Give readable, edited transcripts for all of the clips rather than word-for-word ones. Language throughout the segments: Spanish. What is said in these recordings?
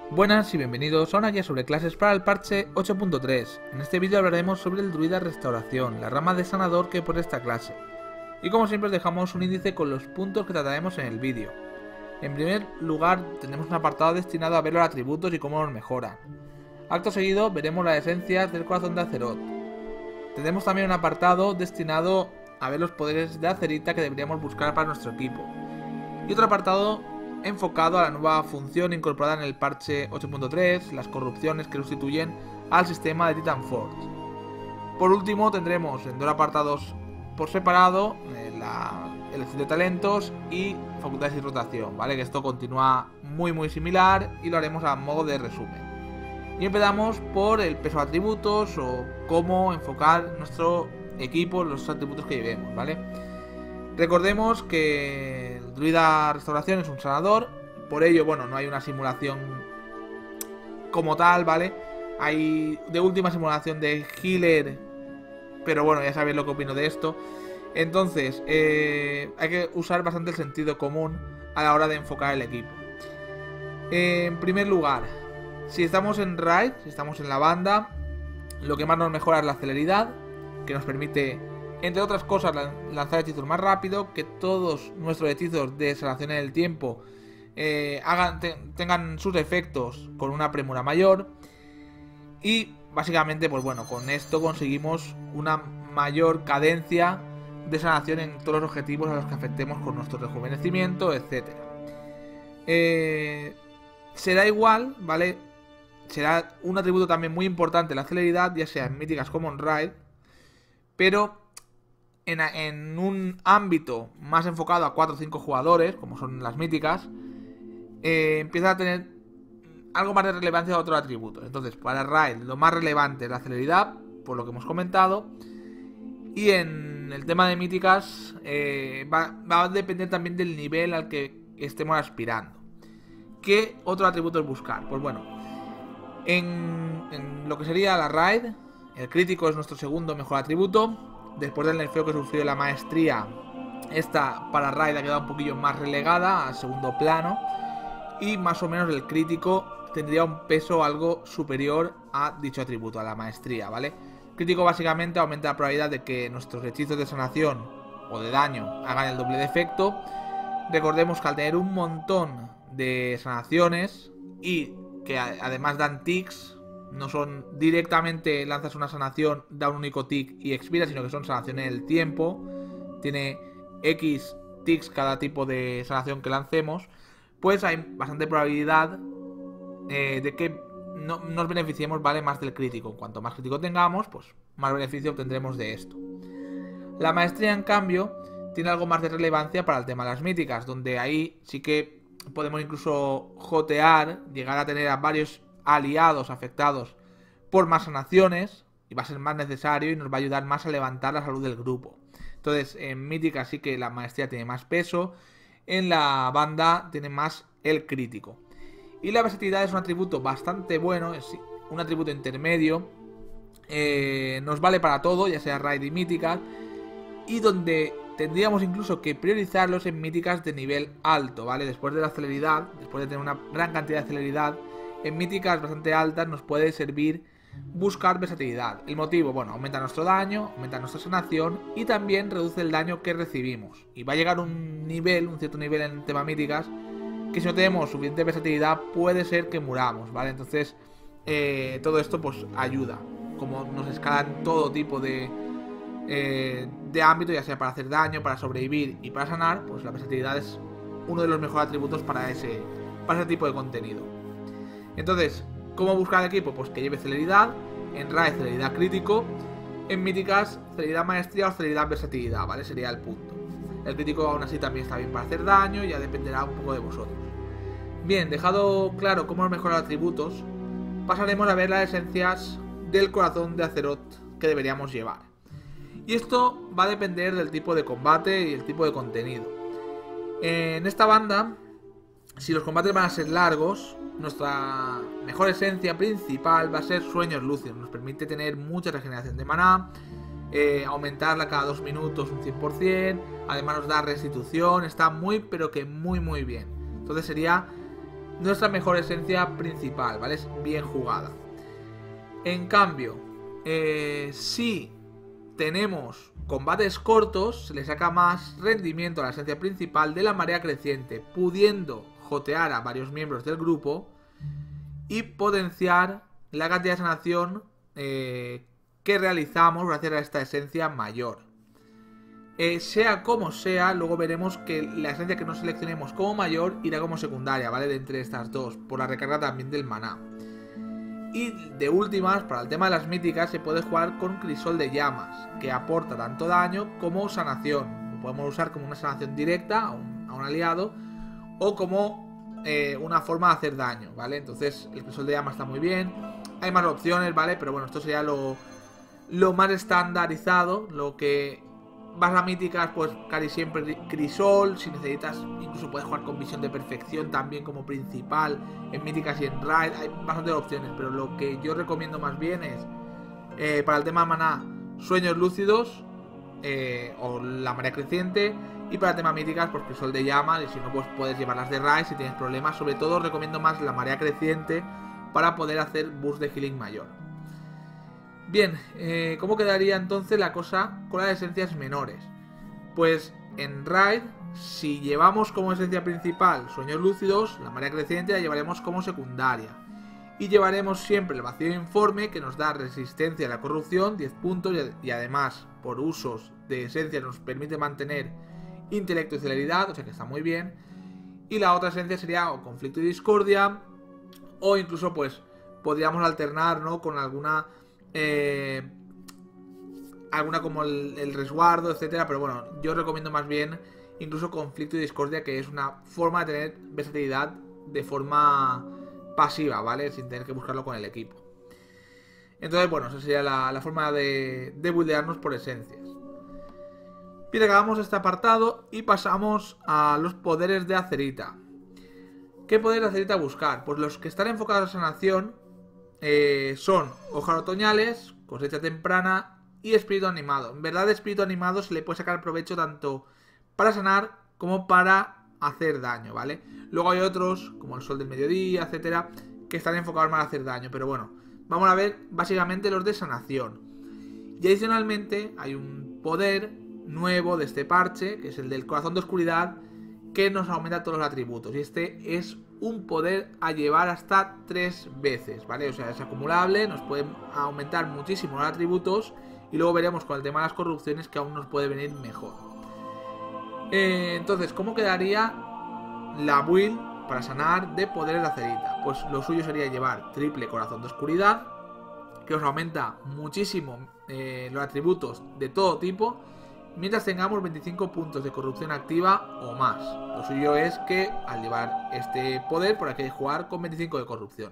Buenas y bienvenidos a una guía sobre clases para el parche 8.3. En este vídeo hablaremos sobre el druida restauración, la rama de sanador que por esta clase. Y como siempre os dejamos un índice con los puntos que trataremos en el vídeo. En primer lugar tenemos un apartado destinado a ver los atributos y cómo los mejoran. Acto seguido veremos las esencias del corazón de Azeroth. Tendremos también un apartado destinado a ver los poderes de Acerita que deberíamos buscar para nuestro equipo. Y otro apartado enfocado a la nueva función incorporada en el parche 8.3, las corrupciones que sustituyen al sistema de Titan Forge. Por último tendremos en dos apartados por separado la elección de talentos y facultades y rotación, ¿vale? Que esto continúa muy similar y lo haremos a modo de resumen. Y empezamos por el peso de atributos o cómo enfocar nuestro equipo, los atributos que llevemos, ¿vale? Recordemos que el druida restauración es un sanador, por ello, bueno, no hay una simulación como tal, ¿vale? Hay de última simulación de healer, pero bueno, ya sabéis lo que opino de esto. Entonces, hay que usar bastante el sentido común a la hora de enfocar el equipo. En primer lugar, si estamos en raid, si estamos en la banda, lo que más nos mejora es la celeridad, que nos permite, entre otras cosas, lanzar hechizos más rápido, que todos nuestros hechizos de sanación en el tiempo tengan sus efectos con una premura mayor. Y básicamente, pues bueno, con esto conseguimos una mayor cadencia de sanación en todos los objetivos a los que afectemos con nuestro rejuvenecimiento, etc. Será igual, ¿vale? Será un atributo también muy importante la celeridad, ya sea en míticas como en raid, pero en un ámbito más enfocado a 4 o 5 jugadores, como son las míticas, empieza a tener algo más de relevancia a otros atributos. Entonces, para raid lo más relevante es la celeridad, por lo que hemos comentado. Y en el tema de míticas va a depender también del nivel al que estemos aspirando. ¿Qué otro atributo es buscar? Pues bueno, en lo que sería la raid, el crítico es nuestro segundo mejor atributo. Después del nerfeo que sufrió la maestría, esta para raid ha quedado un poquillo más relegada al segundo plano. Y más o menos el crítico tendría un peso algo superior a dicho atributo, a la maestría, ¿vale? Crítico básicamente aumenta la probabilidad de que nuestros hechizos de sanación o de daño hagan el doble de efecto. Recordemos que al tener un montón de sanaciones y que además dan ticks, no son directamente lanzas una sanación, da un único tick y expira, sino que son sanaciones en el tiempo. Tiene X ticks cada tipo de sanación que lancemos. Pues hay bastante probabilidad de que no nos beneficiemos, ¿vale? Más del crítico. Cuanto más crítico tengamos, pues más beneficio obtendremos de esto. La maestría, en cambio, tiene algo más de relevancia para el tema de las míticas, donde ahí sí que podemos incluso jotear, llegar a tener a varios aliados afectados por más sanaciones, y va a ser más necesario y nos va a ayudar más a levantar la salud del grupo. Entonces, en mítica sí que la maestría tiene más peso, en la banda tiene más el crítico. Y la versatilidad es un atributo bastante bueno, es un atributo intermedio, nos vale para todo, ya sea raid y míticas, y donde tendríamos incluso que priorizarlos en míticas de nivel alto, ¿vale? Después de la celeridad, después de tener una gran cantidad de celeridad, en míticas bastante altas nos puede servir buscar versatilidad. El motivo, bueno, aumenta nuestro daño, aumenta nuestra sanación y también reduce el daño que recibimos. Y va a llegar un cierto nivel en tema míticas, que si no tenemos suficiente versatilidad puede ser que muramos, ¿vale? Entonces todo esto pues ayuda. Como nos escalan todo tipo de ámbito, ya sea para hacer daño, para sobrevivir y para sanar, pues la versatilidad es uno de los mejores atributos para ese tipo de contenido. Entonces, ¿cómo buscar el equipo? Pues que lleve celeridad, en raid celeridad crítico, en míticas celeridad maestría o celeridad versatilidad, ¿vale? Sería el punto. El crítico aún así también está bien para hacer daño, ya dependerá un poco de vosotros. Bien, dejado claro cómo mejorar atributos, pasaremos a ver las esencias del corazón de Azeroth que deberíamos llevar. Y esto va a depender del tipo de combate y el tipo de contenido. En esta banda, si los combates van a ser largos, nuestra mejor esencia principal va a ser Sueños Lúcidos. Nos permite tener mucha regeneración de maná, aumentarla cada 2 minutos un 100%, además nos da restitución, está muy pero que muy bien. Entonces sería nuestra mejor esencia principal, ¿vale? Es bien jugada. En cambio, si tenemos combates cortos, se le saca más rendimiento a la esencia principal de la marea creciente, pudiendo jotear a varios miembros del grupo y potenciar la cantidad de sanación que realizamos gracias a esta esencia mayor. Sea como sea, luego veremos que la esencia que nos seleccionemos como mayor irá como secundaria, ¿vale? De entre estas dos, por la recarga también del maná. Y de últimas, para el tema de las míticas, se puede jugar con Crisol de Llamas, que aporta tanto daño como sanación. Lo podemos usar como una sanación directa a un aliado, o como una forma de hacer daño, ¿vale? Entonces el Crisol de Llamas está muy bien. Hay más opciones, ¿vale? Pero bueno, esto sería lo más estandarizado. Lo que vas a míticas, pues casi siempre Crisol. Si necesitas, incluso puedes jugar con Visión de Perfección también como principal en míticas y en raid. Hay bastantes opciones, pero lo que yo recomiendo más bien es para el tema de maná, Sueños Lúcidos o la marea creciente. Y para el tema míticas, pues Crisol de Llama. Y si no, pues puedes llevarlas de raid si tienes problemas. Sobre todo recomiendo más la marea creciente para poder hacer boost de healing mayor. Bien, ¿cómo quedaría entonces la cosa con las esencias menores? Pues en raid, si llevamos como esencia principal Sueños Lúcidos, la marea creciente la llevaremos como secundaria. Y llevaremos siempre el Vacío Informe, que nos da resistencia a la corrupción, 10 puntos, y además por usos de esencia nos permite mantener intelecto y celeridad, o sea que está muy bien. Y la otra esencia sería o Conflicto y Discordia, o incluso pues podríamos alternar, ¿no?, con alguna como el resguardo, etcétera. Pero bueno, yo recomiendo más bien incluso Conflicto y Discordia, que es una forma de tener versatilidad de forma pasiva, ¿vale? Sin tener que buscarlo con el equipo. Entonces, bueno, esa sería la forma de buildearnos por esencias. Bien, acabamos este apartado y pasamos a los poderes de Acerita. ¿Qué poderes de Acerita buscar? Pues los que están enfocados a sanación son Hojas Otoñales, Cosecha Temprana y Espíritu Animado. En verdad, de Espíritu Animado se le puede sacar provecho tanto para sanar como para hacer daño, ¿vale? Luego hay otros, como el Sol del Mediodía, etcétera, que están enfocados más a hacer daño. Pero bueno, vamos a ver básicamente los de sanación. Y adicionalmente hay un poder nuevo de este parche, que es el del Corazón de Oscuridad, que nos aumenta todos los atributos. Y este es un poder a llevar hasta 3 veces, ¿vale? O sea, es acumulable, nos puede aumentar muchísimo los atributos. Y luego veremos con el tema de las corrupciones que aún nos puede venir mejor. Entonces, ¿cómo quedaría la build para sanar de poderes de Acerita? Pues lo suyo sería llevar triple Corazón de Oscuridad, que os aumenta muchísimo los atributos de todo tipo, mientras tengamos 25 puntos de corrupción activa o más. Lo suyo es que al llevar este poder, por aquí hay que jugar con 25 de corrupción.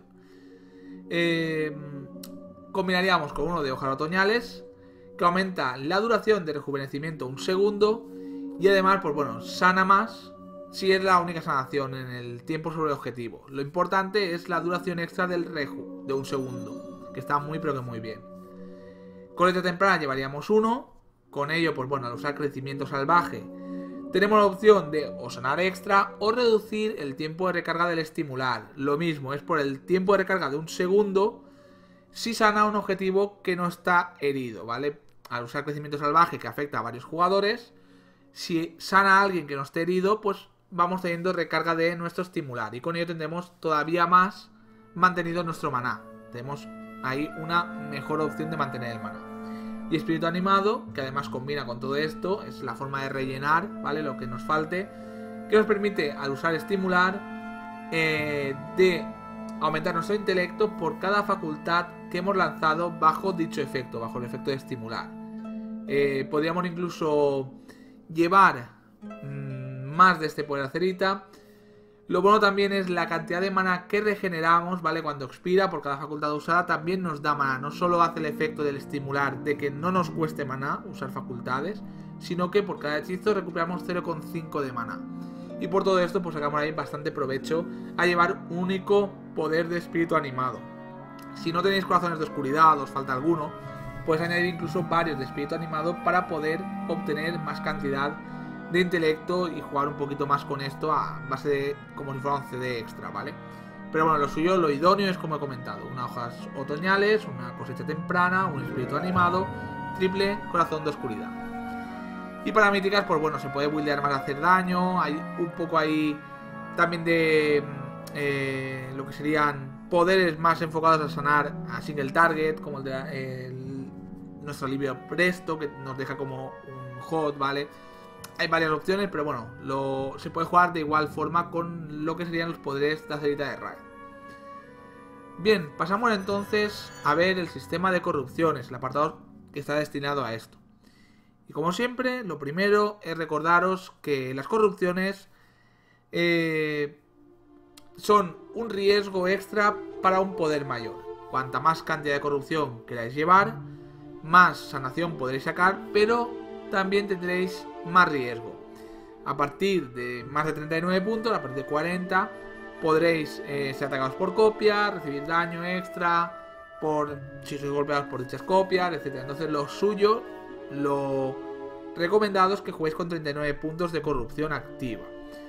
Combinaríamos con uno de Hojas Otoñales, que aumenta la duración de rejuvenecimiento 1 segundo. Y además, pues bueno, sana más si es la única sanación en el tiempo sobre el objetivo. Lo importante es la duración extra del reju de 1 segundo, que está muy pero que muy bien. Cosecha Temprana llevaríamos uno. Con ello, pues bueno, al usar Crecimiento Salvaje, tenemos la opción de o sanar extra o reducir el tiempo de recarga del estimular. Lo mismo, es por el tiempo de recarga de 1 segundo si sana un objetivo que no está herido, ¿vale? Al usar Crecimiento Salvaje, que afecta a varios jugadores, si sana a alguien que no esté herido, pues vamos teniendo recarga de nuestro estimular. Y con ello tendremos todavía más mantenido nuestro maná. Tenemos ahí una mejor opción de mantener el maná. Y Espíritu Animado, que además combina con todo esto, es la forma de rellenar, ¿vale?, lo que nos falte, que nos permite, al usar estimular, de aumentar nuestro intelecto por cada facultad que hemos lanzado bajo dicho efecto, bajo el efecto de estimular. Podríamos incluso llevar más de este poder Acerita. Lo bueno también es la cantidad de maná que regeneramos, ¿vale? Cuando expira por cada facultad usada también nos da maná. No solo hace el efecto del estimular de que no nos cueste maná usar facultades, sino que por cada hechizo recuperamos 0,5 de maná. Y por todo esto pues sacamos ahí bastante provecho a llevar un único poder de Espíritu Animado. Si no tenéis Corazones de Oscuridad, os falta alguno, podéis añadir incluso varios de Espíritu Animado para poder obtener más cantidad de intelecto y jugar un poquito más con esto a base de como si fuera un CD extra, ¿vale? Pero bueno, lo suyo, lo idóneo es como he comentado, unas hojas otoñales, una cosecha temprana, un espíritu animado, triple corazón de oscuridad. Y para míticas, pues bueno, se puede buildear más hacer daño, hay un poco ahí también de lo que serían poderes más enfocados a sanar a single target, como el de nuestro alivio presto, que nos deja como un hot, ¿vale? Hay varias opciones, pero bueno, se puede jugar de igual forma con lo que serían los poderes de acelerita de Raid. Bien, pasamos entonces a ver el sistema de corrupciones, el apartado que está destinado a esto. Y como siempre, lo primero es recordaros que las corrupciones son un riesgo extra para un poder mayor. Cuanta más cantidad de corrupción queráis llevar, más sanación podréis sacar, pero también tendréis más riesgo. A partir de más de 39 puntos, a partir de 40, podréis ser atacados por copia, recibir daño extra si sois golpeados por dichas copias, etc. Entonces lo suyo, lo recomendado es que juguéis con 39 puntos de corrupción activa.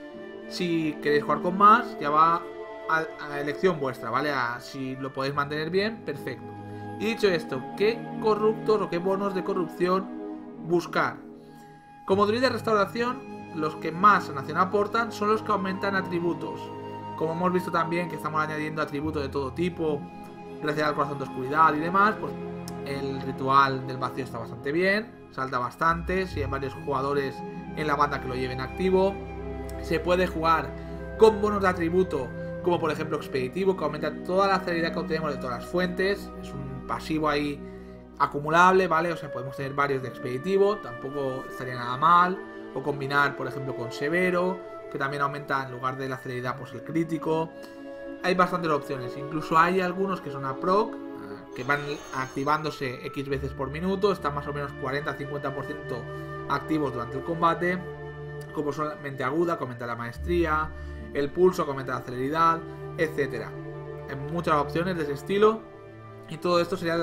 Si queréis jugar con más, ya va a elección vuestra, ¿vale? Si lo podéis mantener bien, perfecto. Y dicho esto, ¿qué corruptos o qué bonos de corrupción buscar? Como druida de restauración, los que más sanación aportan son los que aumentan atributos. Como hemos visto también que estamos añadiendo atributos de todo tipo, gracias al corazón de oscuridad y demás, pues el ritual del vacío está bastante bien, salta bastante, si hay varios jugadores en la banda que lo lleven activo. Se puede jugar con bonos de atributo, como por ejemplo expeditivo, que aumenta toda la celeridad que obtenemos de todas las fuentes. Es un pasivo ahí acumulable, ¿vale? O sea, podemos tener varios de expeditivo, tampoco estaría nada mal. O combinar, por ejemplo, con severo, que también aumenta en lugar de la celeridad, pues el crítico. Hay bastantes opciones, incluso hay algunos que son a proc, que van activándose X veces por minuto, están más o menos 40-50% activos durante el combate, como son mente aguda, que aumenta la maestría, el pulso, que aumenta la celeridad, etc. Hay muchas opciones de ese estilo, y todo esto serían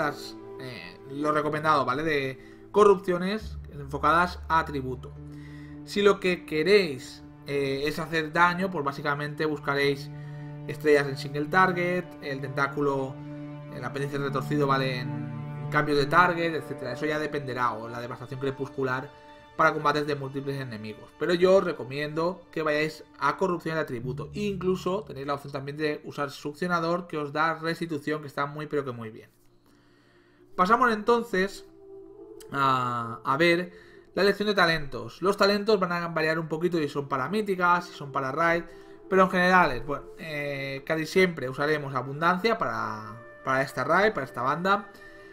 lo recomendado, ¿vale? De corrupciones enfocadas a atributo. Si lo que queréis es hacer daño, pues básicamente buscaréis estrellas en single target, el tentáculo, el apéndice retorcido, ¿vale? En cambios de target, etcétera. Eso ya dependerá, o la devastación crepuscular para combates de múltiples enemigos. Pero yo os recomiendo que vayáis a corrupción de atributo. E incluso tenéis la opción también de usar succionador, que os da restitución, que está muy pero que muy bien. Pasamos entonces a ver la elección de talentos. Los talentos van a variar un poquito si son para míticas, si son para raid, pero en general, bueno, casi siempre usaremos abundancia para esta raid, para esta banda.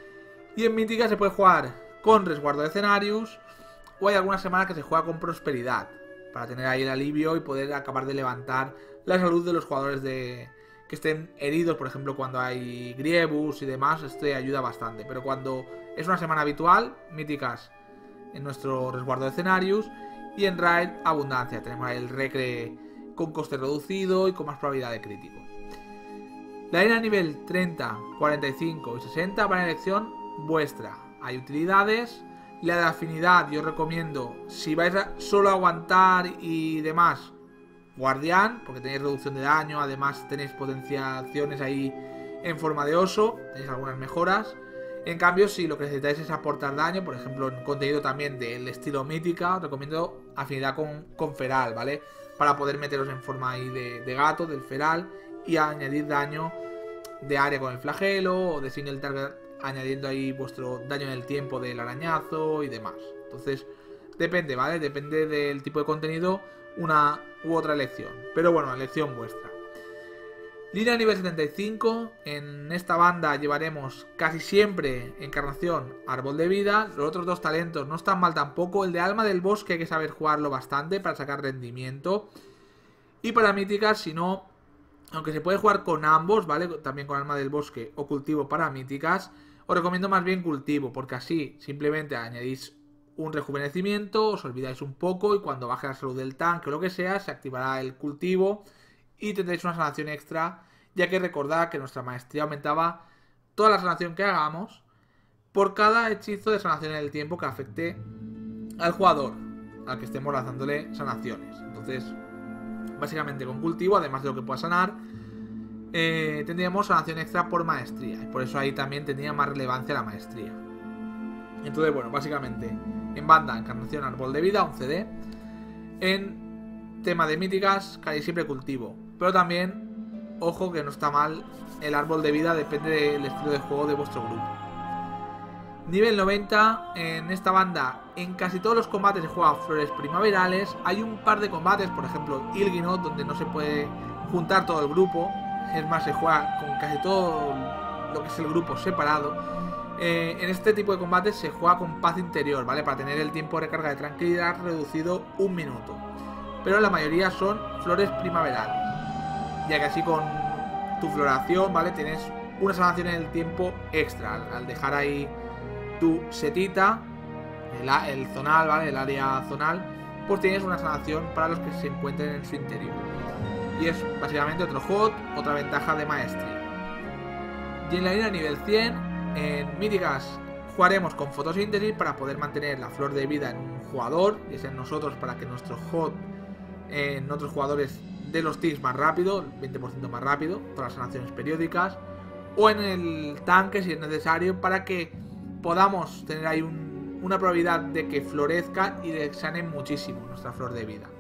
Y en mítica se puede jugar con resguardo de escenarios, o hay algunas semanas que se juega con prosperidad, para tener ahí el alivio y poder acabar de levantar la salud de los jugadores que estén heridos, por ejemplo cuando hay grievous y demás. Esto ayuda bastante, pero cuando es una semana habitual, míticas en nuestro resguardo de escenarios, y en raid abundancia, tenemos ahí el recre con coste reducido y con más probabilidad de crítico. La arena nivel 30, 45 y 60 van a elección vuestra. Hay utilidades. La de afinidad yo recomiendo, si vais solo a aguantar y demás, guardián, porque tenéis reducción de daño, además tenéis potenciaciones ahí en forma de oso, tenéis algunas mejoras. En cambio, si lo que necesitáis es aportar daño, por ejemplo, en contenido también del estilo mítica, os recomiendo afinidad con feral, ¿vale? Para poder meteros en forma ahí de gato, del feral, y añadir daño de área con el flagelo, o de single target, añadiendo ahí vuestro daño en el tiempo del arañazo y demás. Entonces, depende, ¿vale? Depende del tipo de contenido, una u otra elección. Pero bueno, elección vuestra. Línea nivel 75, en esta banda llevaremos casi siempre encarnación, árbol de vida. Los otros dos talentos no están mal tampoco. El de alma del bosque hay que saber jugarlo bastante para sacar rendimiento. Y para míticas, si no, aunque se puede jugar con ambos, ¿vale? También con alma del bosque o cultivo para míticas, os recomiendo más bien cultivo, porque así simplemente añadís un rejuvenecimiento, os olvidáis un poco y cuando baje la salud del tanque o lo que sea, se activará el cultivo y tendréis una sanación extra, ya que recordad que nuestra maestría aumentaba toda la sanación que hagamos por cada hechizo de sanación en el tiempo que afecte al jugador. al que estemos lanzándole sanaciones. Entonces, básicamente con cultivo, además de lo que pueda sanar, tendríamos sanación extra por maestría. Y por eso ahí también tendría más relevancia la maestría. Entonces, bueno, básicamente en banda, encarnación, árbol de vida, un CD. En tema de míticas, casi siempre cultivo. Pero también, ojo que no está mal el árbol de vida, depende del estilo de juego de vuestro grupo. Nivel 90, en esta banda, en casi todos los combates se juega flores primaverales. Hay un par de combates, por ejemplo, Ilginot, donde no se puede juntar todo el grupo. Es más, se juega con casi todo lo que es el grupo separado. En este tipo de combates se juega con paz interior, ¿vale? Para tener el tiempo de recarga de tranquilidad reducido 1 minuto. Pero la mayoría son flores primaverales, ya que así con tu floración, ¿vale? Tienes una sanación en el tiempo extra. Al dejar ahí tu setita, el zonal, ¿vale? El área zonal, pues tienes una sanación para los que se encuentren en su interior. Y es básicamente otro hot, otra ventaja de maestría. Y en la línea nivel 100, en míticas jugaremos con fotosíntesis para poder mantener la flor de vida en un jugador, y es en nosotros para que nuestro hot en otros jugadores dé los ticks más rápido, 20% más rápido, todas las sanaciones periódicas, o en el tanque si es necesario, para que podamos tener ahí una probabilidad de que florezca y de que sane muchísimo nuestra flor de vida.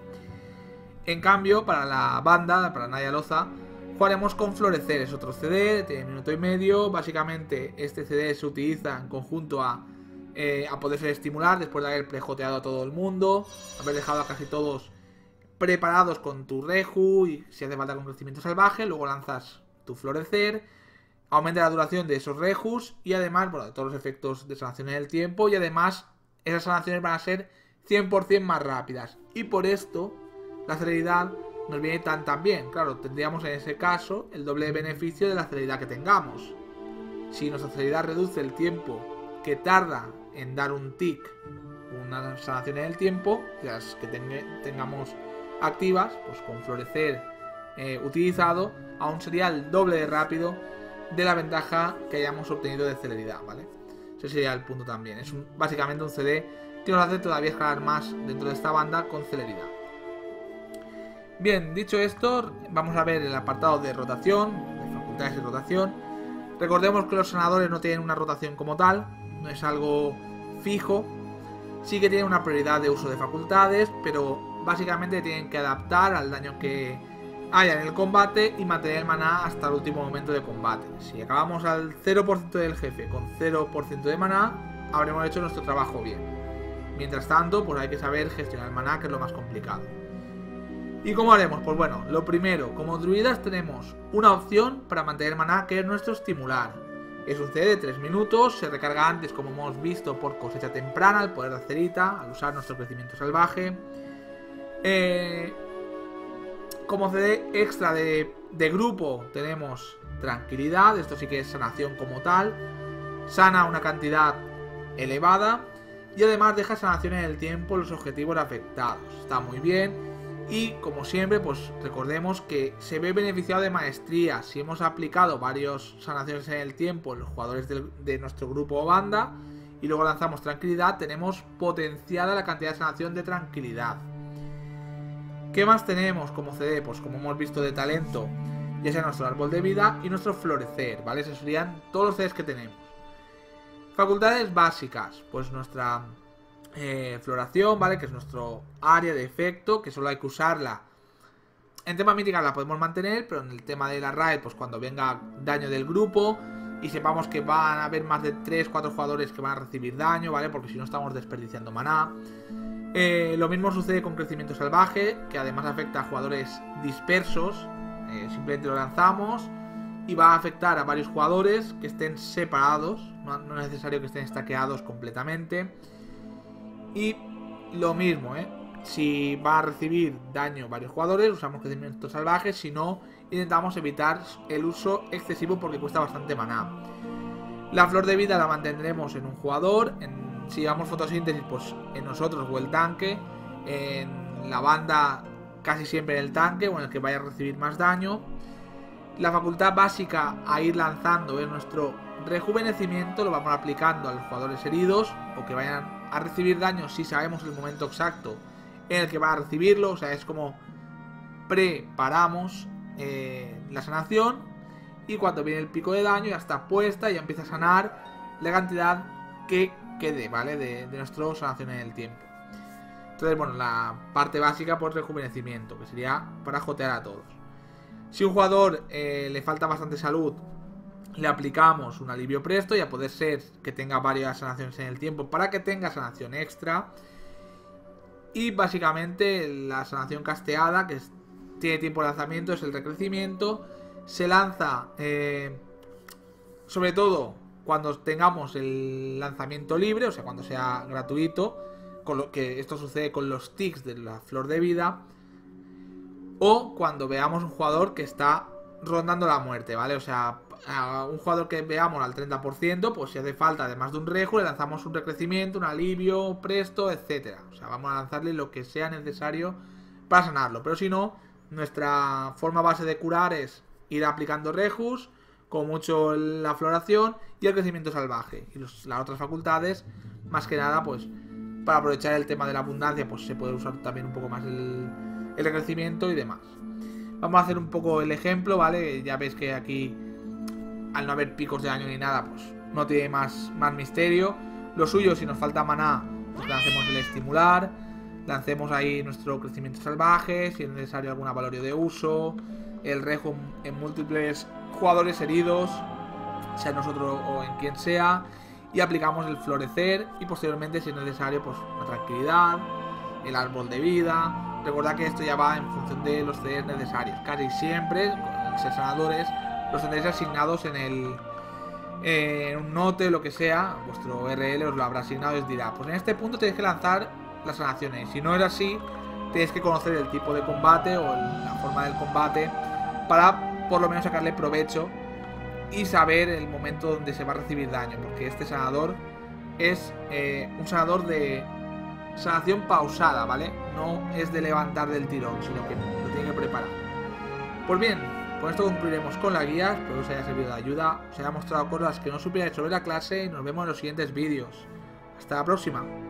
En cambio, para la banda, para Naya Loza, jugaremos con florecer, es otro CD, tiene 1 minuto y medio. Básicamente este CD se utiliza en conjunto a poderse estimular después de haber prejoteado a todo el mundo, haber dejado a casi todos preparados con tu reju y si hace falta con crecimiento salvaje, luego lanzas tu florecer, aumenta la duración de esos rejus y además, bueno, de todos los efectos de sanación en el tiempo, y además esas sanaciones van a ser 100% más rápidas. Y por esto la celeridad nos viene tan bien. Claro, tendríamos en ese caso el doble beneficio de la celeridad que tengamos. Si nuestra celeridad reduce el tiempo que tarda en dar un tic, una sanación en el tiempo, las que tengamos activas, pues con florecer utilizado, aún sería el doble de rápido de la ventaja que hayamos obtenido de celeridad, ¿vale? Ese sería el punto también. Es básicamente un CD que nos hace todavía escalar más dentro de esta banda con celeridad. Bien, dicho esto, vamos a ver el apartado de rotación, de facultades de rotación. Recordemos que los sanadores no tienen una rotación como tal, no es algo fijo. Sí que tienen una prioridad de uso de facultades, pero básicamente tienen que adaptar al daño que haya en el combate y mantener el maná hasta el último momento de combate. Si acabamos al 0% del jefe con 0% de maná, habremos hecho nuestro trabajo bien. Mientras tanto, pues hay que saber gestionar el maná, que es lo más complicado. ¿Y cómo haremos? Pues bueno, lo primero, como druidas tenemos una opción para mantener maná, que es nuestro estimular. Es un CD de 3 minutos, se recarga antes, como hemos visto, por cosecha temprana, al poder de acerita, al usar nuestro crecimiento salvaje. Como CD extra de grupo tenemos tranquilidad, esto sí que es sanación como tal, sana una cantidad elevada y además deja sanación en el tiempo los objetivos afectados. Está muy bien. Y como siempre, pues recordemos que se ve beneficiado de maestría. Si hemos aplicado varias sanaciones en el tiempo en los jugadores de nuestro grupo o banda y luego lanzamos tranquilidad, tenemos potenciada la cantidad de sanación de tranquilidad. ¿Qué más tenemos como CD? Pues como hemos visto, de talento, ya sea nuestro árbol de vida y nuestro florecer, ¿vale? Esos serían todos los CDs que tenemos. Facultades básicas, pues nuestra floración, ¿vale? Que es nuestro área de efecto, que solo hay que usarla. En tema mítica la podemos mantener, pero en el tema de la raid, pues cuando venga daño del grupo y sepamos que van a haber más de 3-4 jugadores que van a recibir daño, ¿vale? Porque si no estamos desperdiciando maná. Lo mismo sucede con crecimiento salvaje, que además afecta a jugadores dispersos. Simplemente lo lanzamos y va a afectar a varios jugadores que estén separados, no es necesario que estén stackeados completamente. Y lo mismo, si va a recibir daño varios jugadores, usamos crecimiento salvaje. Si no, intentamos evitar el uso excesivo porque cuesta bastante maná. La flor de vida la mantendremos en un jugador. Si llevamos fotosíntesis, pues en nosotros o el tanque. En la banda casi siempre en el tanque o en el que vaya a recibir más daño. La facultad básica a ir lanzando es nuestro rejuvenecimiento. Lo vamos aplicando a los jugadores heridos o que vayan a recibir daño si sabemos el momento exacto en el que va a recibirlo. O sea, es como preparamos la sanación, y cuando viene el pico de daño ya está puesta y ya empieza a sanar la cantidad que quede, ¿vale? De nuestra sanación en el tiempo. Entonces, bueno, la parte básica por rejuvenecimiento, que sería para jotear a todos. Si un jugador le falta bastante salud, le aplicamos un alivio presto, y a poder ser que tenga varias sanaciones en el tiempo para que tenga sanación extra. Y básicamente la sanación casteada, que tiene tiempo de lanzamiento, es el recrecimiento. Se lanza sobre todo cuando tengamos el lanzamiento libre, o sea, cuando sea gratuito, con lo que esto sucede con los tics de la flor de vida, o cuando veamos un jugador que está rondando la muerte, ¿vale? O sea, a un jugador que veamos al 30%, pues si hace falta, además de un reju, le lanzamos un recrecimiento, un alivio, presto, etcétera. O sea, vamos a lanzarle lo que sea necesario para sanarlo. Pero si no, nuestra forma base de curar es ir aplicando rejus, con mucho la floración y el crecimiento salvaje. Y las otras facultades, más que nada, pues para aprovechar el tema de la abundancia, pues se puede usar también un poco más el crecimiento y demás. Vamos a hacer un poco el ejemplo, ¿vale? Ya veis que aquí, al no haber picos de daño ni nada, pues no tiene más misterio. Lo suyo, si nos falta maná, pues lancemos el estimular, lancemos ahí nuestro crecimiento salvaje, si es necesario algún valorio de uso, el rejo en múltiples jugadores heridos, sea nosotros o en quien sea, y aplicamos el florecer, y posteriormente, si es necesario, pues la tranquilidad, el árbol de vida. Recordad que esto ya va en función de los CDs necesarios. Casi siempre, con ser sanadores, los tendréis asignados en un note, lo que sea. Vuestro RL os lo habrá asignado y os dirá, pues en este punto tenéis que lanzar las sanaciones. Si no es así, tenéis que conocer el tipo de combate o la forma del combate para por lo menos sacarle provecho y saber el momento donde se va a recibir daño, porque este sanador es un sanador de sanación pausada, ¿vale? No es de levantar del tirón, sino que lo tiene que preparar. Pues bien, con esto concluiremos con la guía. Espero que os haya servido de ayuda, os haya mostrado cosas que no supierais sobre la clase, y nos vemos en los siguientes vídeos. Hasta la próxima.